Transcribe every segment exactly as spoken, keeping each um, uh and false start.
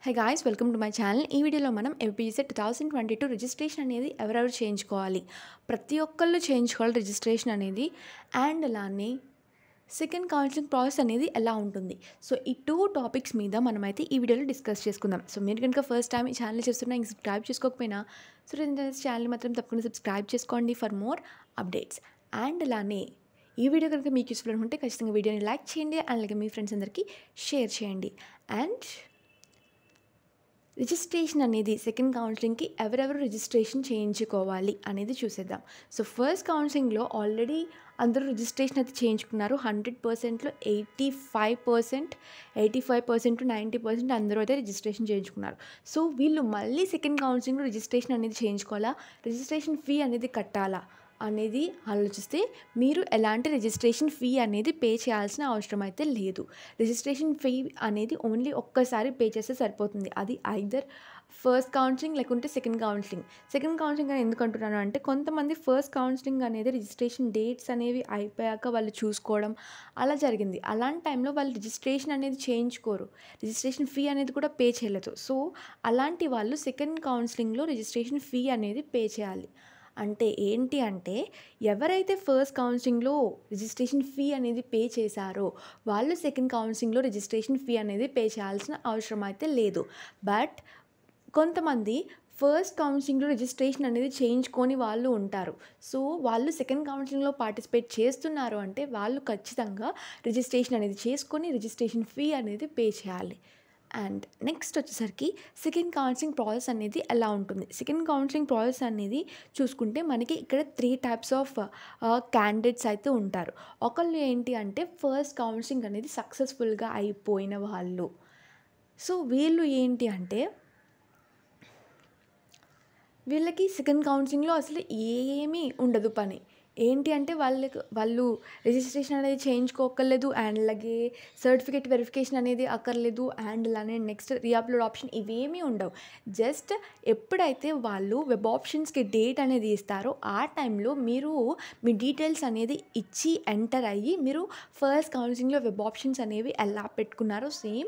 High guys, welcome to my channel. ఈ వీడియోలో మనం appgcet two thousand twenty two registration అనేది ఎవరెవరు చేయించుకోవాలి, ప్రతి ఒక్కళ్ళు చేయించుకోవాలి రిజిస్ట్రేషన్ అనేది. అండ్ అలానే సెకండ్ కౌన్సిలింగ్ ప్రాసెస్ అనేది ఎలా ఉంటుంది. సో ఈ టూ టాపిక్స్ మీద మనమైతే ఈ వీడియోలో డిస్కస్ చేసుకుందాం. సో మీరు కనుక ఫస్ట్ టైం ఈ ఛానల్ చూస్తున్నా ఇంక సబ్స్క్రైబ్ చేసుకోకపోయినా సో ఛానల్ మాత్రం తప్పకుండా సబ్స్క్రైబ్ చేసుకోండి ఫర్ మోర్ అప్డేట్స్. అండ్ అలానే ఈ వీడియో కనుక మీకు యూస్ఫుల్ అనుకుంటే ఖచ్చితంగా వీడియోని లైక్ చేయండి, అలాగే మీ ఫ్రెండ్స్ అందరికీ షేర్ చేయండి. అండ్ రిజిస్ట్రేషన్ అనేది సెకండ్ కౌన్సిలింగ్కి ఎవరెవరు రిజిస్ట్రేషన్ చేయించుకోవాలి అనేది చూసేద్దాం. సో ఫస్ట్ కౌన్సిలింగ్లో ఆల్రెడీ అందరూ రిజిస్ట్రేషన్ అయితే చేయించుకున్నారు. హండ్రెడ్ పర్సెంట్లో eighty five percent eighty five percent to ninety percent అందరూ అయితే రిజిస్ట్రేషన్ చేయించుకున్నారు. సో వీళ్ళు మళ్ళీ సెకండ్ కౌన్సిలింగ్లో రిజిస్ట్రేషన్ అనేది చేయించుకోవాలా, రిజిస్ట్రేషన్ ఫీ అనేది కట్టాలా అనేది ఆలోచిస్తే మీరు ఎలాంటి రిజిస్ట్రేషన్ ఫీ అనేది పే చేయాల్సిన అవసరం అయితే లేదు. రిజిస్ట్రేషన్ ఫీ అనేది ఓన్లీ ఒక్కసారి పే చేస్తే సరిపోతుంది. అది ఐదర్ ఫస్ట్ కౌన్సిలింగ్ లేకుంటే సెకండ్ కౌన్సిలింగ్. సెకండ్ కౌన్సిలింగ్ అని ఎందుకు అంటున్నాను అంటే, కొంతమంది ఫస్ట్ కౌన్సిలింగ్ అనేది రిజిస్ట్రేషన్ డేట్స్ అనేవి అయిపోయాక వాళ్ళు చూసుకోవడం అలా జరిగింది. అలాంటి టైంలో వాళ్ళు రిజిస్ట్రేషన్ అనేది చేయించుకోరు, రిజిస్ట్రేషన్ ఫీ అనేది కూడా పే చేయలేదు. సో అలాంటి వాళ్ళు సెకండ్ కౌన్సిలింగ్లో రిజిస్ట్రేషన్ ఫీ అనేది పే చేయాలి. అంటే ఏంటి అంటే, ఎవరైతే ఫస్ట్ కౌన్సిలింగ్లో రిజిస్ట్రేషన్ ఫీ అనేది పే చేశారో వాళ్ళు సెకండ్ కౌన్సిలింగ్లో రిజిస్ట్రేషన్ ఫీ అనేది పే చేయాల్సిన అవసరం అయితే లేదు. బట్ కొంతమంది ఫస్ట్ కౌన్సిలింగ్లో రిజిస్ట్రేషన్ అనేది చేయించుకొని వాళ్ళు ఉంటారు. సో వాళ్ళు సెకండ్ కౌన్సిలింగ్లో పార్టిసిపేట్ చేస్తున్నారు అంటే వాళ్ళు ఖచ్చితంగా రిజిస్ట్రేషన్ అనేది చేసుకొని రిజిస్ట్రేషన్ ఫీ అనేది పే చేయాలి. అండ్ నెక్స్ట్ వచ్చేసరికి సెకండ్ కౌన్సిలింగ్ ప్రాసెస్ అనేది ఎలా ఉంటుంది. సెకండ్ కౌన్సిలింగ్ ప్రాసెస్ అనేది చూసుకుంటే మనకి ఇక్కడ త్రీ టైప్స్ ఆఫ్ క్యాండిడేట్స్ అయితే ఉంటారు. ఒకళ్ళు ఏంటి అంటే ఫస్ట్ కౌన్సిలింగ్ అనేది సక్సెస్ఫుల్గా అయిపోయిన వాళ్ళు. సో వీళ్ళు ఏంటి అంటే, వీళ్ళకి సెకండ్ కౌన్సిలింగ్లో అసలు ఏమీ ఉండదు పని. ఏంటి అంటే వాళ్ళకి వాళ్ళు రిజిస్ట్రేషన్ అనేది చేయించుకోకర్లేదు, అండ్ అలాగే సర్టిఫికేట్ వెరిఫికేషన్ అనేది అక్కర్లేదు, అండ్ అలానే నెక్స్ట్ రీఅప్లోడ్ ఆప్షన్ ఇవేమీ ఉండవు. జస్ట్ ఎప్పుడైతే వాళ్ళు వెబ్ ఆప్షన్స్కి డేట్ అనేది ఇస్తారో ఆ టైంలో మీరు మీ డీటెయిల్స్ అనేది ఇచ్చి ఎంటర్ అయ్యి మీరు ఫస్ట్ కౌన్సిలింగ్లో వెబ్ ఆప్షన్స్ అనేవి ఎలా పెట్టుకున్నారో సేమ్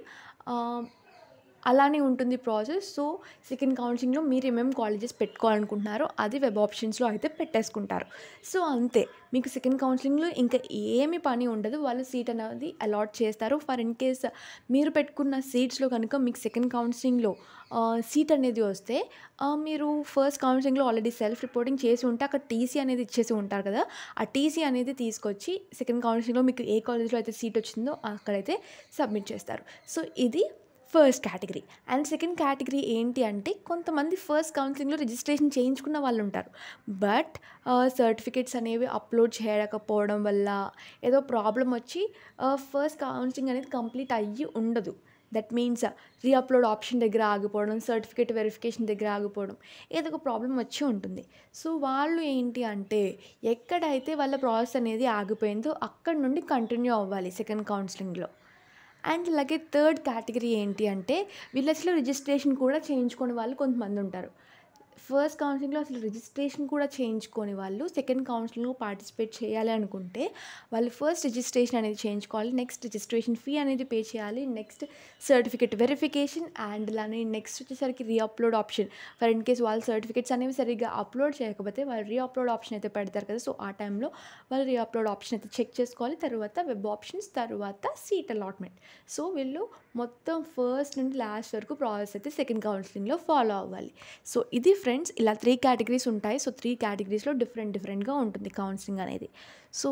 అలానే ఉంటుంది ప్రాసెస్. సో సెకండ్ కౌన్సిలింగ్లో మీరు ఏమేమి కాలేజెస్ పెట్టుకోవాలనుకుంటున్నారో అది వెబ్ ఆప్షన్స్లో అయితే పెట్టేసుకుంటారు. సో అంతే, మీకు సెకండ్ కౌన్సిలింగ్లో ఇంకా ఏమి పని ఉండదు. వాళ్ళు సీట్ అనేది అలాట్ చేస్తారు. ఫర్ ఇన్ కేస్ మీరు పెట్టుకున్న సీట్స్లో కనుక మీకు సెకండ్ కౌన్సిలింగ్లో సీట్ అనేది వస్తే మీరు ఫస్ట్ కౌన్సిలింగ్లో ఆల్రెడీ సెల్ఫ్ రిపోర్టింగ్ చేసి ఉంటే అక్కడ టీసీ అనేది ఇచ్చేసి ఉంటారు కదా, ఆ టీసీ అనేది తీసుకొచ్చి సెకండ్ కౌన్సిలింగ్లో మీకు ఏ కాలేజ్లో అయితే సీట్ వచ్చిందో అక్కడైతే సబ్మిట్ చేస్తారు. సో ఇది first category. And second category ఏంటి అంటే, కొంతమంది ఫస్ట్ కౌన్సిలింగ్లో రిజిస్ట్రేషన్ చేయించుకున్న వాళ్ళు ఉంటారు. బట్ సర్టిఫికేట్స్ అనేవి అప్లోడ్ చేయకపోవడం వల్ల ఏదో ప్రాబ్లం వచ్చి ఫస్ట్ కౌన్సిలింగ్ అనేది కంప్లీట్ అయ్యి ఉండదు. దట్ మీన్స్ రీఅప్లోడ్ ఆప్షన్ దగ్గర ఆగిపోవడం, సర్టిఫికేట్ వెరిఫికేషన్ దగ్గర ఆగిపోవడం, ఏదో ఒక ప్రాబ్లం వచ్చి ఉంటుంది. సో వాళ్ళు ఏంటి అంటే, ఎక్కడైతే వాళ్ళ ప్రాసెస్ అనేది ఆగిపోయిందో అక్కడ నుండి కంటిన్యూ అవ్వాలి సెకండ్ కౌన్సిలింగ్లో. అండ్ అలాగే థర్డ్ కేటగిరీ ఏంటి అంటే, వీళ్ళు అసలు రిజిస్ట్రేషన్ కూడా చేయించుకునే వాళ్ళు కొంతమంది ఉంటారు. ఫస్ట్ కౌన్సిలింగ్లో అసలు రిజిస్ట్రేషన్ కూడా చేయించుకొని వాళ్ళు సెకండ్ కౌన్సిలింగ్లో పార్టిసిపేట్ చేయాలి అనుకుంటే వాళ్ళు ఫస్ట్ రిజిస్ట్రేషన్ అనేది చేయించుకోవాలి, నెక్స్ట్ రిజిస్ట్రేషన్ ఫీ అనేది పే చేయాలి, నెక్స్ట్ సర్టిఫికేట్ వెరిఫికేషన్, అండ్ అలానే నెక్స్ట్ వచ్చేసరికి reupload option. For in case వాళ్ళ సర్టిఫికేట్స్ అనేవి సరిగ్గా అప్లోడ్ చేయకపోతే వాళ్ళు రీఅప్లోడ్ ఆప్షన్ అయితే పెడతారు కదా, సో ఆ టైంలో వాళ్ళు రీఅప్లోడ్ ఆప్షన్ అయితే చెక్ చేసుకోవాలి. తర్వాత వెబ్ ఆప్షన్స్, తర్వాత సీట్ అలాట్మెంట్. సో వీళ్ళు మొత్తం ఫస్ట్ నుండి లాస్ట్ వరకు ప్రాసెస్ అయితే సెకండ్ కౌన్సిలింగ్లో ఫాలో అవ్వాలి. సో ఇది ఫ్రెండ్స్, ఇలా త్రీ కేటగిరీస్ ఉంటాయి. సో త్రీ కేటగిరీస్లో డిఫరెంట్ డిఫరెంట్గా ఉంటుంది కౌన్సిలింగ్ అనేది. సో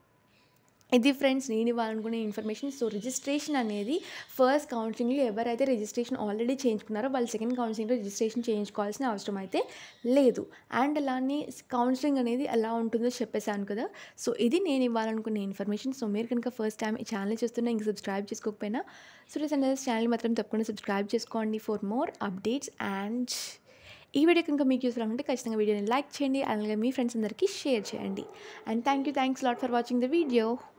ఇది ఫ్రెండ్స్ నేను ఇవ్వాలనుకునే ఇన్ఫర్మేషన్. సో రిజిస్ట్రేషన్ అనేది ఫస్ట్ కౌన్సిలింగ్లో ఎవరైతే రిజిస్ట్రేషన్ ఆల్రెడీ చేయించుకున్నారో వాళ్ళు సెకండ్ కౌన్సిలింగ్లో రిజిస్ట్రేషన్ చేయించుకోవాల్సిన అవసరం అయితే లేదు. అండ్ అలానే కౌన్సిలింగ్ అనేది ఎలా ఉంటుందో చెప్పేశాను కదా. సో ఇది నేను ఇవ్వాలనుకునే ఇన్ఫర్మేషన్. సో మీరు కనుక ఫస్ట్ టైం ఈ ఛానల్ చూస్తున్నా ఇంక సబ్స్క్రైబ్ చేసుకోకపోయినా సో రీసెంట్ ఛానల్ మాత్రం తప్పకుండా సబ్స్క్రైబ్ చేసుకోండి ఫర్ మోర్ అప్డేట్స్. అండ్ ఈ వీడియో కనుక మీకు యూస్ఫుల్ అనుకుంటే ఖచ్చితంగా వీడియోని లైక్ చేయండి, అలాగే మీ ఫ్రెండ్స్ అందరికీ షేర్ చేయండి. And thank you thanks lot for watching the video.